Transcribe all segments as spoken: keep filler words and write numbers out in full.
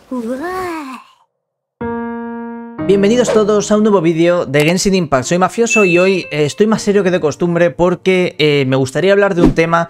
Bienvenidos todos a un nuevo vídeo de Genshin Impact. Soy Mafioso y hoy eh, estoy más serio que de costumbre porque eh, me gustaría hablar de un tema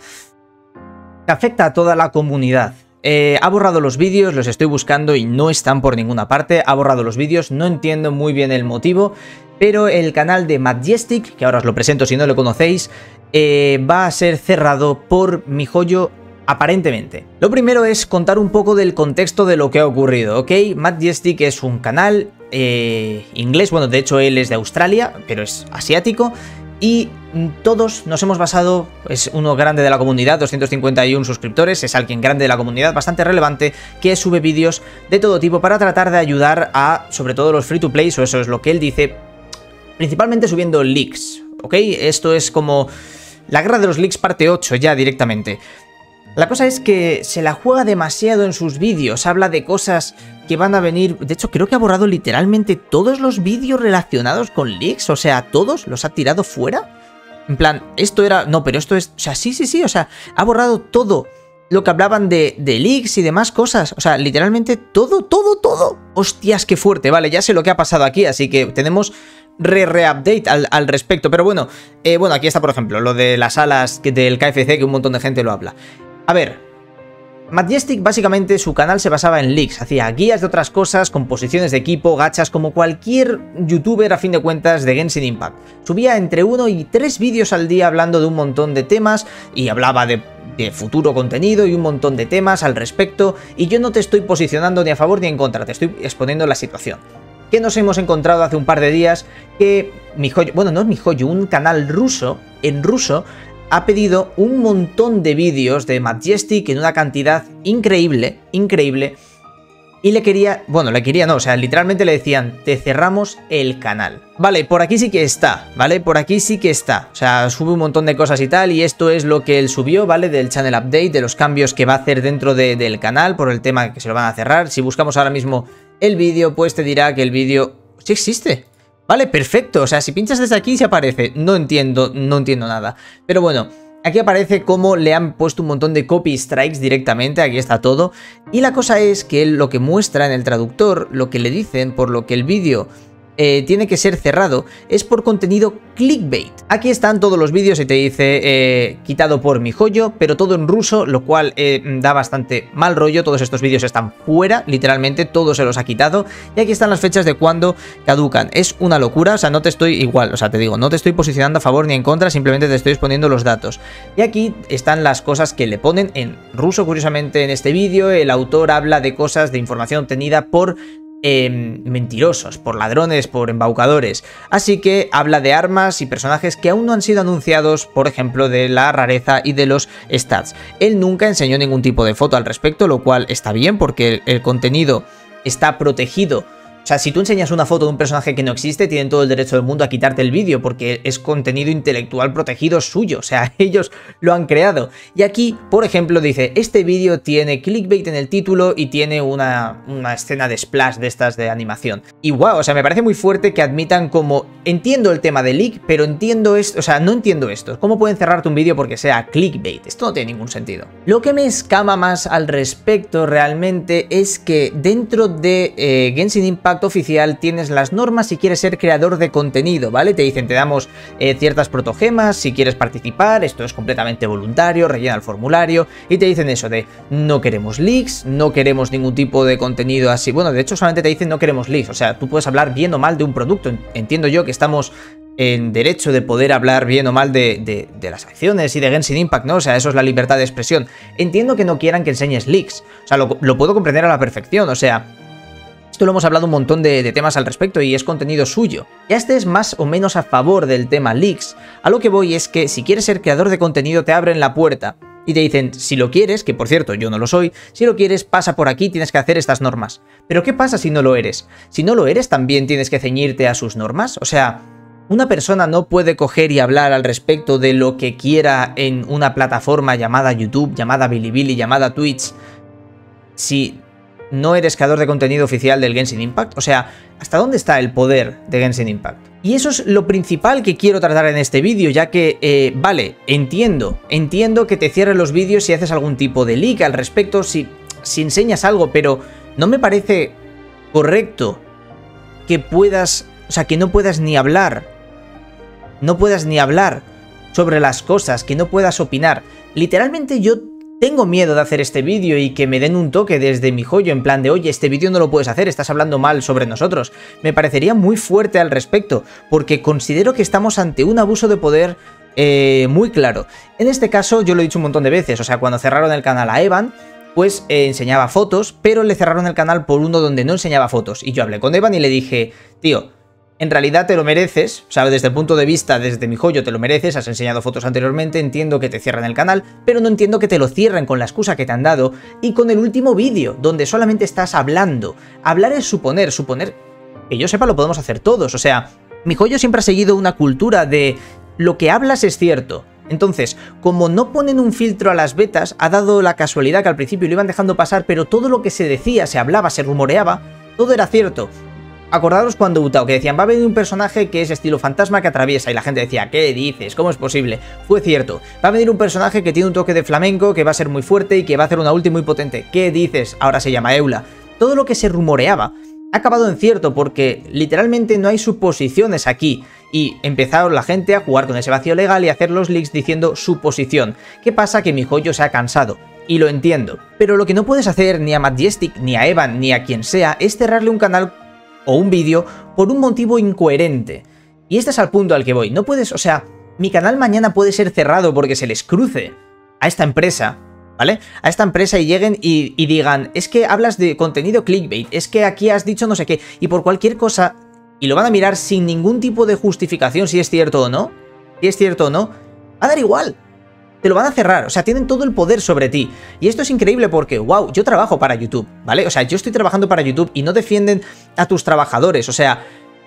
que afecta a toda la comunidad. Eh, ha borrado los vídeos, los estoy buscando y no están por ninguna parte. Ha borrado los vídeos, no entiendo muy bien el motivo, pero el canal de Majestic, que ahora os lo presento si no lo conocéis, eh, va a ser cerrado por MiHoYo aparentemente. Lo primero es contar un poco del contexto de lo que ha ocurrido, ¿ok? Majestic es un canal eh, inglés, bueno, de hecho él es de Australia, pero es asiático, y todos nos hemos basado, es uno grande de la comunidad, doscientos cincuenta y uno suscriptores, es alguien grande de la comunidad, bastante relevante, que sube vídeos de todo tipo para tratar de ayudar a, sobre todo los free to play, o eso es lo que él dice, principalmente subiendo leaks, ¿ok? Esto es como la guerra de los leaks parte ocho ya directamente. La cosa es que se la juega demasiado en sus vídeos, habla de cosas que van a venir. De hecho, creo que ha borrado literalmente todos los vídeos relacionados con leaks, o sea, todos los ha tirado fuera. En plan, esto era... No, pero esto es... O sea, sí, sí, sí, o sea, ha borrado todo lo que hablaban de, de leaks y demás cosas. O sea, literalmente todo, todo, todo. Hostias, qué fuerte, vale, ya sé lo que ha pasado aquí, así que tenemos re-re-update al, al respecto. Pero bueno, eh, bueno, aquí está, por ejemplo, lo de las alas del K F C, que un montón de gente lo habla. A ver, Majestic básicamente su canal se basaba en leaks, hacía guías de otras cosas, composiciones de equipo, gachas, como cualquier youtuber a fin de cuentas de Genshin Impact. Subía entre uno y tres vídeos al día hablando de un montón de temas y hablaba de, de futuro contenido y un montón de temas al respecto, y yo no te estoy posicionando ni a favor ni en contra, te estoy exponiendo la situación. Que nos hemos encontrado hace un par de días que MiHoYo, bueno, no es MiHoYo, un canal ruso, en ruso, ha pedido un montón de vídeos de Majestic en una cantidad increíble, increíble, y le quería, bueno, le quería no, o sea, literalmente le decían, te cerramos el canal. Vale, por aquí sí que está, ¿vale? Por aquí sí que está, o sea, sube un montón de cosas y tal, y esto es lo que él subió, ¿vale? Del channel update, de los cambios que va a hacer dentro de, del canal, por el tema que se lo van a cerrar. Si buscamos ahora mismo el vídeo, pues te dirá que el vídeo sí existe. Vale, perfecto, o sea, si pinchas desde aquí se aparece, no entiendo, no entiendo nada. Pero bueno, aquí aparece cómo le han puesto un montón de copy strikes directamente, aquí está todo. Y la cosa es que él lo que muestra en el traductor, lo que le dicen, por lo que el vídeo eh, tiene que ser cerrado, es por contenido clickbait. Aquí están todos los vídeos y te dice eh, quitado por MiHoYo, pero todo en ruso, lo cual eh, da bastante mal rollo. Todos estos vídeos están fuera, literalmente, todos se los ha quitado. Y aquí están las fechas de cuando caducan. Es una locura, o sea, no te estoy igual, o sea, te digo, no te estoy posicionando a favor ni en contra, simplemente te estoy exponiendo los datos. Y aquí están las cosas que le ponen en ruso, curiosamente, en este vídeo. El autor habla de cosas, de información obtenida por Eh, mentirosos, por ladrones, por embaucadores. Así que habla de armas y personajes que aún no han sido anunciados, por ejemplo, de la rareza y de los stats. Él nunca enseñó ningún tipo de foto al respecto, lo cual está bien porque el, el contenido está protegido. O sea, si tú enseñas una foto de un personaje que no existe, tienen todo el derecho del mundo a quitarte el vídeo porque es contenido intelectual protegido suyo, o sea, ellos lo han creado. Y aquí, por ejemplo, dice, este vídeo tiene clickbait en el título y tiene una, una escena de splash de estas de animación. Y wow, o sea, me parece muy fuerte que admitan como, entiendo el tema de leak, pero entiendo esto, o sea, no entiendo esto. ¿Cómo pueden cerrarte un vídeo porque sea clickbait? Esto no tiene ningún sentido. Lo que me escama más al respecto realmente es que dentro de eh, Genshin Impact oficial tienes las normas si quieres ser creador de contenido, ¿vale? Te dicen, te damos eh, ciertas protogemas si quieres participar, esto es completamente voluntario, rellena el formulario, y te dicen eso de no queremos leaks, no queremos ningún tipo de contenido así. Bueno, de hecho solamente te dicen no queremos leaks, o sea, tú puedes hablar bien o mal de un producto. Entiendo yo que estamos en derecho de poder hablar bien o mal de, de, de las acciones y de Genshin Impact, ¿no? O sea, eso es la libertad de expresión. Entiendo que no quieran que enseñes leaks, o sea, lo, lo puedo comprender a la perfección, o sea, esto lo hemos hablado un montón de, de temas al respecto y es contenido suyo. Ya estés más o menos a favor del tema leaks, a lo que voy es que si quieres ser creador de contenido te abren la puerta y te dicen, si lo quieres, que por cierto yo no lo soy, si lo quieres pasa por aquí, tienes que hacer estas normas. Pero ¿qué pasa si no lo eres? Si no lo eres también tienes que ceñirte a sus normas, o sea, una persona no puede coger y hablar al respecto de lo que quiera en una plataforma llamada YouTube, llamada Bilibili, llamada Twitch, si no eres creador de contenido oficial del Genshin Impact. O sea, ¿hasta dónde está el poder de Genshin Impact? Y eso es lo principal que quiero tratar en este vídeo, ya que, eh, vale, entiendo, entiendo que te cierren los vídeos si haces algún tipo de leak al respecto, si, si enseñas algo, pero no me parece correcto que puedas, o sea, que no puedas ni hablar, no puedas ni hablar sobre las cosas, que no puedas opinar. Literalmente yo tengo miedo de hacer este vídeo y que me den un toque desde mi joyo en plan de, oye, este vídeo no lo puedes hacer, estás hablando mal sobre nosotros. Me parecería muy fuerte al respecto, porque considero que estamos ante un abuso de poder eh, muy claro. En este caso, yo lo he dicho un montón de veces, o sea, cuando cerraron el canal a Evan, pues eh, enseñaba fotos, pero le cerraron el canal por uno donde no enseñaba fotos. Y yo hablé con Evan y le dije, tío, en realidad te lo mereces, o sea, desde el punto de vista, desde mi joyo te lo mereces, has enseñado fotos anteriormente, entiendo que te cierran el canal, pero no entiendo que te lo cierren con la excusa que te han dado y con el último vídeo, donde solamente estás hablando. Hablar es suponer, suponer, que yo sepa lo podemos hacer todos, o sea, mi joyo siempre ha seguido una cultura de lo que hablas es cierto. Entonces, como no ponen un filtro a las betas, ha dado la casualidad que al principio lo iban dejando pasar, pero todo lo que se decía, se hablaba, se rumoreaba, todo era cierto. Acordaros cuando Utao, que decían, va a venir un personaje que es estilo fantasma que atraviesa, y la gente decía, ¿qué dices? ¿Cómo es posible? Fue cierto. Va a venir un personaje que tiene un toque de flamenco, que va a ser muy fuerte y que va a hacer una ulti muy potente. ¿Qué dices? Ahora se llama Eula. Todo lo que se rumoreaba ha acabado en cierto, porque literalmente no hay suposiciones aquí, y empezaron la gente a jugar con ese vacío legal y a hacer los leaks diciendo suposición. ¿Qué pasa? Que mi joyo se ha cansado. Y lo entiendo. Pero lo que no puedes hacer ni a Majestic, ni a Evan, ni a quien sea, es cerrarle un canal o un vídeo por un motivo incoherente. Y este es al punto al que voy. No puedes, o sea, mi canal mañana puede ser cerrado porque se les cruce a esta empresa, ¿vale? A esta empresa y lleguen y, y digan, es que hablas de contenido clickbait, es que aquí has dicho no sé qué, y por cualquier cosa, y lo van a mirar sin ningún tipo de justificación si es cierto o no, si es cierto o no, va a dar igual. Te lo van a cerrar, o sea, tienen todo el poder sobre ti. Y esto es increíble porque, wow, yo trabajo para YouTube, ¿vale? O sea, yo estoy trabajando para YouTube y no defienden a tus trabajadores, o sea,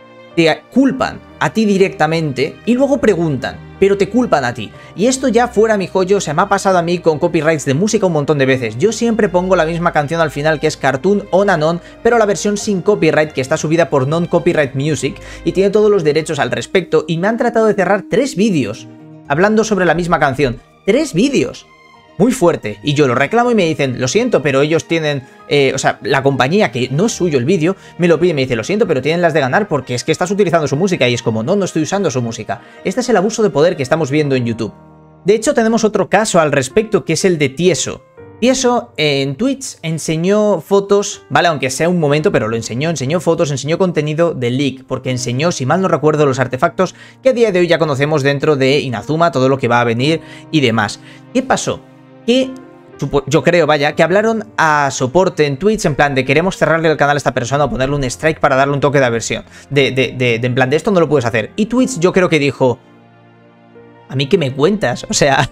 te culpan a ti directamente y luego preguntan, pero te culpan a ti. Y esto ya fuera mi joyo, o sea, me ha pasado a mí con copyrights de música un montón de veces. Yo siempre pongo la misma canción al final que es Cartoon On and On, pero la versión sin copyright que está subida por Non-Copyright Music y tiene todos los derechos al respecto y me han tratado de cerrar tres vídeos hablando sobre la misma canción. Tres vídeos. Muy fuerte. Y yo lo reclamo y me dicen, lo siento, pero ellos tienen... Eh, o sea, la compañía, que no es suyo el vídeo, me lo pide y me dice, lo siento, pero tienen las de ganar porque es que estás utilizando su música. Y es como, no, no estoy usando su música. Este es el abuso de poder que estamos viendo en YouTube. De hecho, tenemos otro caso al respecto, que es el de Tieso. Tieso eh, en Twitch enseñó fotos, vale, aunque sea un momento, pero lo enseñó, enseñó fotos, enseñó contenido de leak, porque enseñó, si mal no recuerdo, los artefactos que a día de hoy ya conocemos dentro de Inazuma, todo lo que va a venir y demás. ¿Qué pasó? Que, yo creo, vaya, que hablaron a soporte en Twitch en plan de queremos cerrarle el canal a esta persona o ponerle un strike para darle un toque de aversión, de, de, de, de en plan de esto no lo puedes hacer. Y Twitch yo creo que dijo, ¿a mí qué me cuentas? O sea...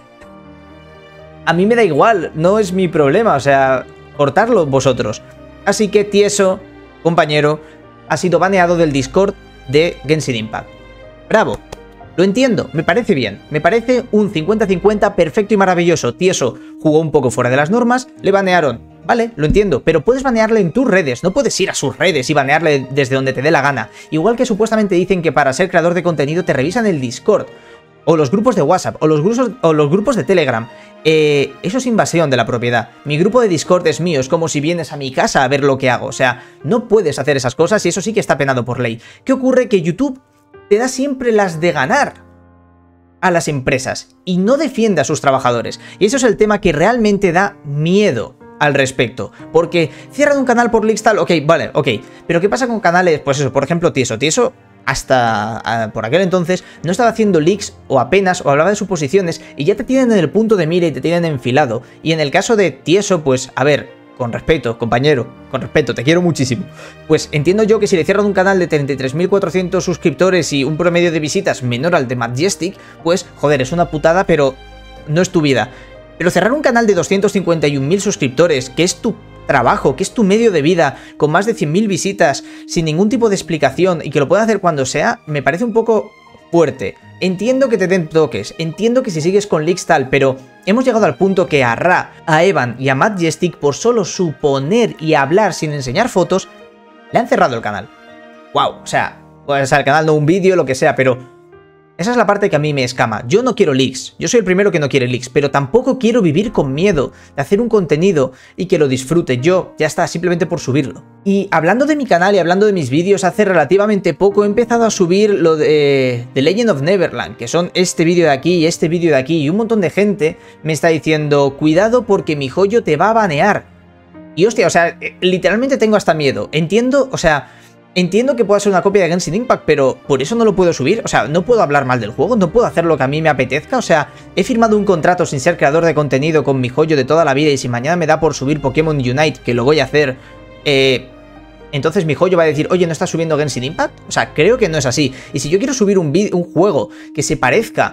A mí me da igual, no es mi problema, o sea, cortarlo vosotros. Así que Tieso, compañero, ha sido baneado del Discord de Genshin Impact. Bravo, lo entiendo, me parece bien, me parece un cincuenta cincuenta perfecto y maravilloso. Tieso jugó un poco fuera de las normas, le banearon, vale, lo entiendo, pero puedes banearle en tus redes, no puedes ir a sus redes y banearle desde donde te dé la gana. Igual que supuestamente dicen que para ser creador de contenido te revisan el Discord, o los grupos de WhatsApp, o los grupos, o los grupos de Telegram. Eh, eso es invasión de la propiedad. Mi grupo de Discord es mío, es como si vienes a mi casa a ver lo que hago. O sea, no puedes hacer esas cosas y eso sí que está penado por ley. ¿Qué ocurre? Que YouTube te da siempre las de ganar a las empresas y no defiende a sus trabajadores. Y eso es el tema que realmente da miedo al respecto. Porque cierran un canal por leaks tal, ok, vale, ok. Pero ¿qué pasa con canales? Pues eso, por ejemplo, Tieso. Tieso... hasta uh, por aquel entonces no estaba haciendo leaks o apenas o hablaba de suposiciones y ya te tienen en el punto de mira y te tienen enfilado. Y en el caso de Tieso, pues a ver, con respeto, compañero, con respeto, te quiero muchísimo. Pues entiendo yo que si le cierran un canal de treinta y tres mil cuatrocientos suscriptores y un promedio de visitas menor al de Majestic, pues joder, es una putada, pero no es tu vida. Pero cerrar un canal de doscientos cincuenta y un mil suscriptores, que es tu trabajo, que es tu medio de vida, con más de cien mil visitas, sin ningún tipo de explicación y que lo puedan hacer cuando sea, me parece un poco fuerte. Entiendo que te den toques, entiendo que si sigues con leaks tal, pero hemos llegado al punto que a Ra, a Evan y a Majestic, por solo suponer y hablar sin enseñar fotos, le han cerrado el canal. Wow, o sea, pues al canal no un vídeo, lo que sea, pero Esa es la parte que a mí me escama. Yo no quiero leaks, yo soy el primero que no quiere leaks, pero tampoco quiero vivir con miedo de hacer un contenido y que lo disfrute yo, ya está, simplemente por subirlo. Y hablando de mi canal y hablando de mis vídeos, hace relativamente poco he empezado a subir lo de The Legend of Neverland, que son este vídeo de aquí y este vídeo de aquí, y un montón de gente me está diciendo, cuidado porque MiHoYo te va a banear. Y hostia, o sea, literalmente tengo hasta miedo. Entiendo, o sea... Entiendo que pueda ser una copia de Genshin Impact, pero por eso no lo puedo subir. O sea, no puedo hablar mal del juego, no puedo hacer lo que a mí me apetezca. O sea, he firmado un contrato sin ser creador de contenido con MiHoYo de toda la vida y si mañana me da por subir Pokémon Unite, que lo voy a hacer, eh, entonces MiHoYo va a decir, oye, ¿no estás subiendo Genshin Impact? O sea, creo que no es así. Y si yo quiero subir un, un juego que se parezca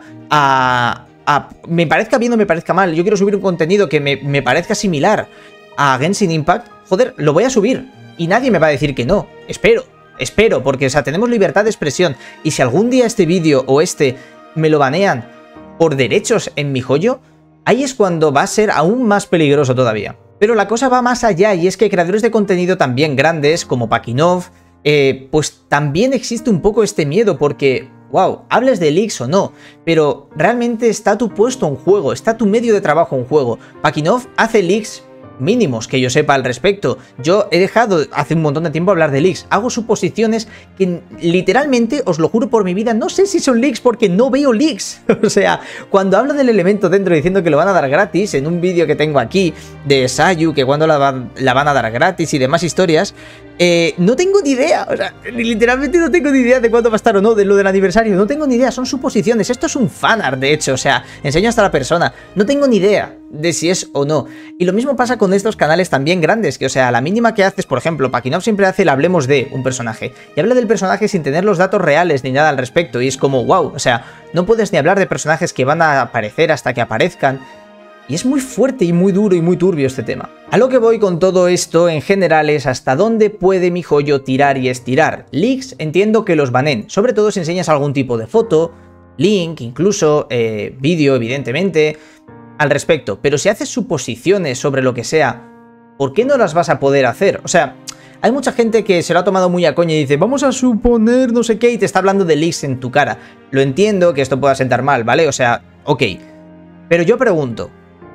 a, a... Me parezca bien o me parezca mal, yo quiero subir un contenido que me, me parezca similar a Genshin Impact, joder, lo voy a subir. Y nadie me va a decir que no. Espero. Espero, porque, o sea, tenemos libertad de expresión. Y si algún día este vídeo o este me lo banean por derechos en MiHoYo, ahí es cuando va a ser aún más peligroso todavía. Pero la cosa va más allá, y es que creadores de contenido también grandes, como Pakinov, eh, pues también existe un poco este miedo, porque... wow, hables de leaks o no, pero realmente está tu puesto en juego, está tu medio de trabajo en juego. Pakinov hace leaks mínimos que yo sepa al respecto. Yo he dejado hace un montón de tiempo hablar de leaks. Hago suposiciones que literalmente, os lo juro por mi vida, no sé si son leaks porque no veo leaks. O sea, cuando hablo del elemento dentro diciendo que lo van a dar gratis, en un vídeo que tengo aquí de Sayu, que cuando la van, la van a dar gratis y demás historias, eh, no tengo ni idea. O sea, literalmente no tengo ni idea de cuándo va a estar o no, de lo del aniversario. No tengo ni idea, son suposiciones. Esto es un fanart, de hecho. O sea, enseño hasta la persona. No tengo ni idea de si es o no. Y lo mismo pasa con estos canales también grandes, que o sea, a la mínima que haces, por ejemplo, Pakinov siempre hace el hablemos de un personaje, y habla del personaje sin tener los datos reales ni nada al respecto, y es como, wow, o sea, no puedes ni hablar de personajes que van a aparecer hasta que aparezcan, y es muy fuerte y muy duro y muy turbio este tema. A lo que voy con todo esto en general es hasta dónde puede MiHoYo tirar y estirar. Leaks entiendo que los banen, sobre todo si enseñas algún tipo de foto, link, incluso, eh, vídeo, evidentemente, al respecto, pero si haces suposiciones sobre lo que sea, ¿por qué no las vas a poder hacer? O sea, hay mucha gente que se lo ha tomado muy a coña y dice, vamos a suponer no sé qué, y te está hablando de leaks en tu cara. Lo entiendo que esto pueda sentar mal, ¿vale? O sea, ok. Pero yo pregunto,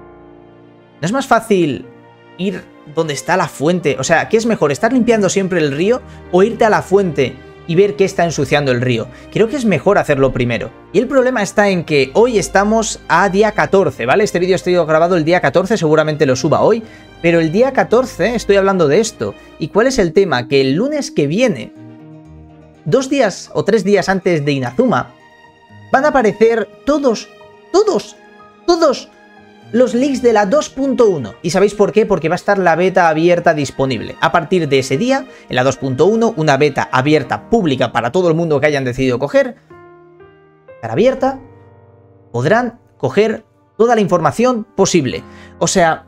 ¿no es más fácil ir donde está la fuente? O sea, ¿qué es mejor, estar limpiando siempre el río o irte a la fuente y ver qué está ensuciando el río? Creo que es mejor hacerlo primero. Y el problema está en que hoy estamos a día catorce, ¿vale? Este vídeo estoy grabado el día catorce, seguramente lo suba hoy, pero el día catorce estoy hablando de esto. ¿Y cuál es el tema? Que el lunes que viene, dos días o tres días antes de Inazuma, van a aparecer todos, todos, todos los leaks de la dos punto uno. ¿Y sabéis por qué? Porque va a estar la beta abierta disponible. A partir de ese día, en la dos punto uno, una beta abierta pública para todo el mundo que hayan decidido coger, estará abierta, podrán coger toda la información posible. O sea,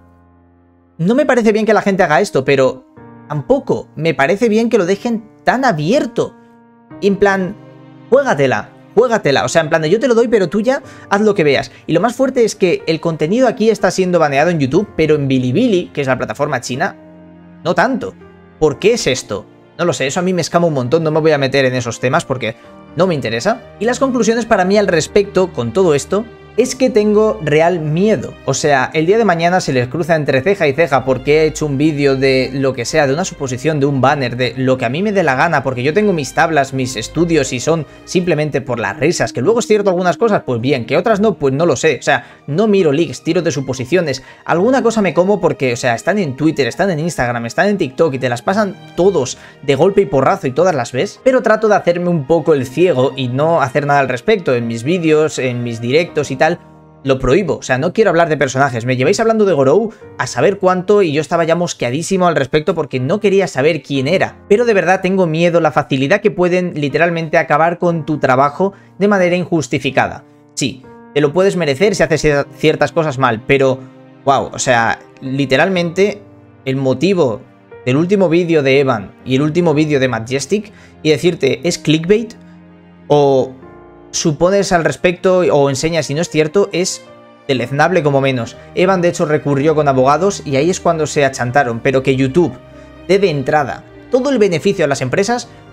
no me parece bien que la gente haga esto, pero tampoco me parece bien que lo dejen tan abierto. En plan, juégatela. Juégatela, o sea, en plan de yo te lo doy, pero tú ya haz lo que veas. Y lo más fuerte es que el contenido aquí está siendo baneado en YouTube, pero en Bilibili, que es la plataforma china, no tanto. ¿Por qué es esto? No lo sé, eso a mí me escama un montón, no me voy a meter en esos temas porque no me interesa. Y las conclusiones para mí al respecto con todo esto es que tengo real miedo. O sea, el día de mañana se les cruza entre ceja y ceja porque he hecho un vídeo de lo que sea, de una suposición, de un banner, de lo que a mí me dé la gana, porque yo tengo mis tablas, mis estudios y son simplemente por las risas. Que luego es cierto algunas cosas, pues bien, que otras no, pues no lo sé. O sea, no miro leaks, tiro de suposiciones. Alguna cosa me como porque, o sea, están en Twitter, están en Instagram, están en TikTok y te las pasan todos de golpe y porrazo y todas las ves. Pero trato de hacerme un poco el ciego y no hacer nada al respecto. En mis vídeos, en mis directos y tal, lo prohíbo, o sea, no quiero hablar de personajes. Me lleváis hablando de Gorou a saber cuánto y yo estaba ya mosqueadísimo al respecto porque no quería saber quién era. Pero de verdad tengo miedo, la facilidad que pueden literalmente acabar con tu trabajo de manera injustificada. Sí, te lo puedes merecer si haces ciertas cosas mal, pero wow, o sea, literalmente el motivo del último vídeo de Evan y el último vídeo de Majestic y decirte es clickbait o supones al respecto o enseñas si no es cierto, es deleznable como menos. Evan de hecho recurrió con abogados y ahí es cuando se achantaron, pero que YouTube dé de entrada todo el beneficio a las empresas,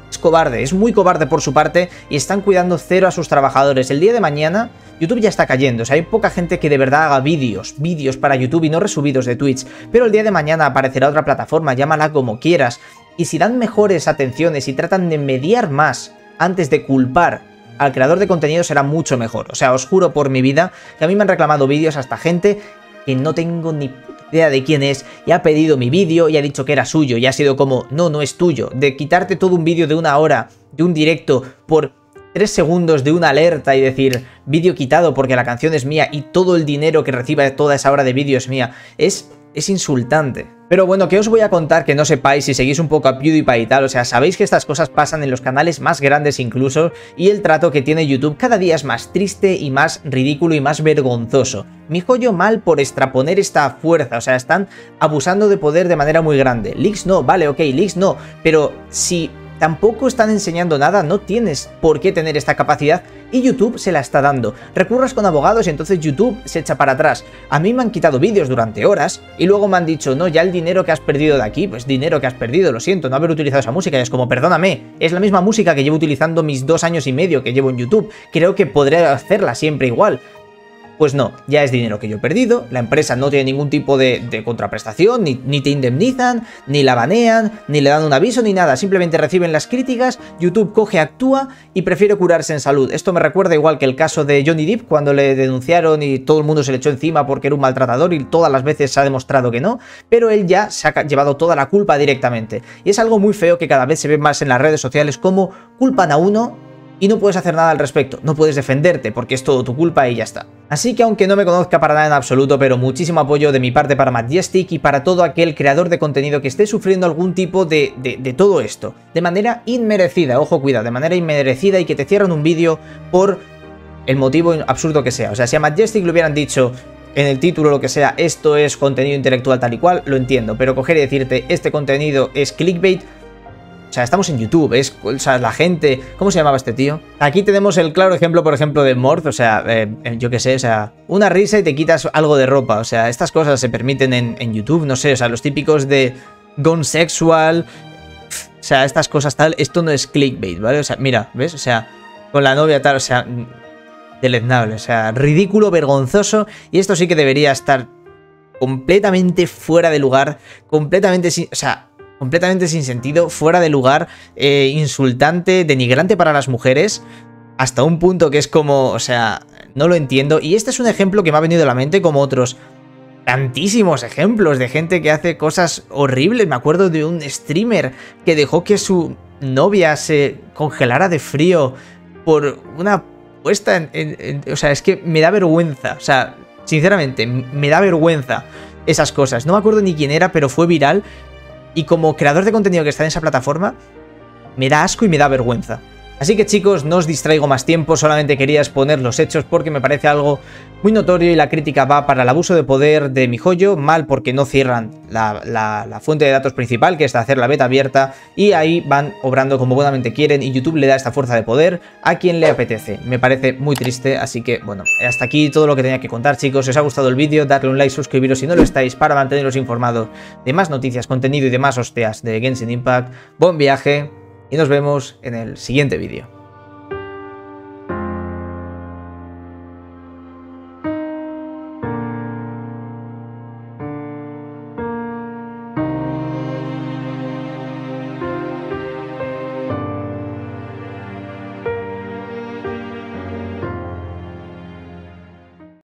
Es cobarde, es muy cobarde por su parte y están cuidando cero a sus trabajadores. El día de mañana YouTube ya está cayendo, o sea, hay poca gente que de verdad haga vídeos, vídeos para YouTube y no resubidos de Twitch, pero el día de mañana aparecerá otra plataforma, llámala como quieras, y si dan mejores atenciones y tratan de mediar más antes de culpar al creador de contenido será mucho mejor. O sea, os juro por mi vida que a mí me han reclamado vídeos hasta gente que no tengo ni idea de quién es y ha pedido mi vídeo y ha dicho que era suyo y ha sido como, no, no es tuyo. De quitarte todo un vídeo de una hora, de un directo, por tres segundos de una alerta y decir, vídeo quitado porque la canción es mía y todo el dinero que reciba toda esa hora de vídeo es mía, es... es insultante. Pero bueno, ¿qué os voy a contar que no sepáis si seguís un poco a PewDiePie y tal? O sea, sabéis que estas cosas pasan en los canales más grandes incluso, y el trato que tiene YouTube cada día es más triste y más ridículo y más vergonzoso. MiJojo mal por extraponer esta fuerza, o sea, están abusando de poder de manera muy grande. Leaks no, vale, ok, leaks no, pero si tampoco están enseñando nada, no tienes por qué tener esta capacidad y YouTube se la está dando. Recurras con abogados y entonces YouTube se echa para atrás. A mí me han quitado vídeos durante horas y luego me han dicho, no, ya el dinero que has perdido de aquí, pues dinero que has perdido, lo siento, no haber utilizado esa música. Y es como, perdóname, es la misma música que llevo utilizando mis dos años y medio que llevo en YouTube. Creo que podré hacerla siempre igual. Pues no, ya es dinero que yo he perdido, la empresa no tiene ningún tipo de, de contraprestación, ni, ni te indemnizan, ni la banean, ni le dan un aviso, ni nada, simplemente reciben las críticas, YouTube coge, actúa y prefiere curarse en salud. Esto me recuerda igual que el caso de Johnny Depp cuando le denunciaron y todo el mundo se le echó encima porque era un maltratador y todas las veces se ha demostrado que no, pero él ya se ha llevado toda la culpa directamente. Y es algo muy feo que cada vez se ve más en las redes sociales como culpan a uno y no puedes hacer nada al respecto, no puedes defenderte porque es todo tu culpa y ya está. Así que aunque no me conozca para nada en absoluto, pero muchísimo apoyo de mi parte para Majestic y para todo aquel creador de contenido que esté sufriendo algún tipo de, de, de todo esto, de manera inmerecida, ojo cuidado, de manera inmerecida y que te cierran un vídeo por el motivo absurdo que sea. O sea, si a Majestic le hubieran dicho en el título lo que sea, esto es contenido intelectual tal y cual, lo entiendo, pero coger y decirte este contenido es clickbait. O sea, estamos en YouTube, es, o sea, la gente... ¿Cómo se llamaba este tío? Aquí tenemos el claro ejemplo, por ejemplo, de Morth, o sea, eh, yo qué sé, o sea, una risa y te quitas algo de ropa, o sea, estas cosas se permiten en, en YouTube, no sé, o sea, los típicos de Gone Sexual, o sea, estas cosas tal, esto no es clickbait, ¿vale? O sea, mira, ¿ves? O sea, con la novia tal, o sea, deleznable, o sea, ridículo, vergonzoso, y esto sí que debería estar completamente fuera de lugar, completamente sin... O sea... completamente sin sentido, fuera de lugar, eh, insultante, denigrante para las mujeres, hasta un punto que es como, o sea, no lo entiendo. Y este es un ejemplo que me ha venido a la mente como otros tantísimos ejemplos de gente que hace cosas horribles. Me acuerdo de un streamer que dejó que su novia se congelara de frío por una puesta en, en, en... O sea, es que me da vergüenza, o sea, sinceramente, me da vergüenza esas cosas. No me acuerdo ni quién era, pero fue viral. Y como creador de contenido que está en esa plataforma, me da asco y me da vergüenza. Así que chicos, no os distraigo más tiempo, solamente quería exponer los hechos porque me parece algo muy notorio y la crítica va para el abuso de poder de MiJojo, mal porque no cierran la, la, la fuente de datos principal, que es de hacer la beta abierta, y ahí van obrando como buenamente quieren y YouTube le da esta fuerza de poder a quien le apetece. Me parece muy triste, así que bueno, hasta aquí todo lo que tenía que contar chicos. Si os ha gustado el vídeo, dadle un like, suscribiros si no lo estáis para manteneros informados de más noticias, contenido y demás hostias de Genshin Impact. Buen viaje y nos vemos en el siguiente vídeo.